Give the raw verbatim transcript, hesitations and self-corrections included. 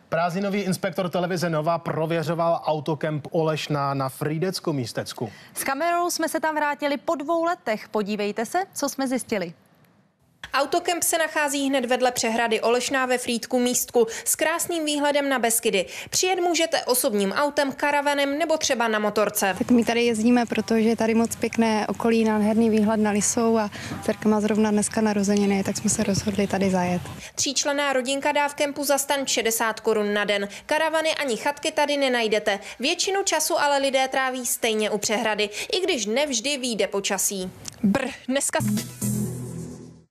Prázdninový inspektor televize Nova prověřoval autokemp Olešná na Frýdecku-Místecku. S kamerou jsme se tam vrátili po dvou letech. Podívejte se, co jsme zjistili. Autokemp se nachází hned vedle přehrady Olešná ve Frýdku-Místku s krásným výhledem na Beskydy. Přijet můžete osobním autem, karavanem nebo třeba na motorce. Tak my tady jezdíme, protože je tady moc pěkné okolí, nádherný výhled na Lisou a dcerka má zrovna dneska narozeniny, tak jsme se rozhodli tady zajet. Tříčlenná rodinka dá v kempu za stan šedesát korun na den. Karavany ani chatky tady nenajdete. Většinu času ale lidé tráví stejně u přehrady, i když nevždy vyjde počasí. Brr, dneska...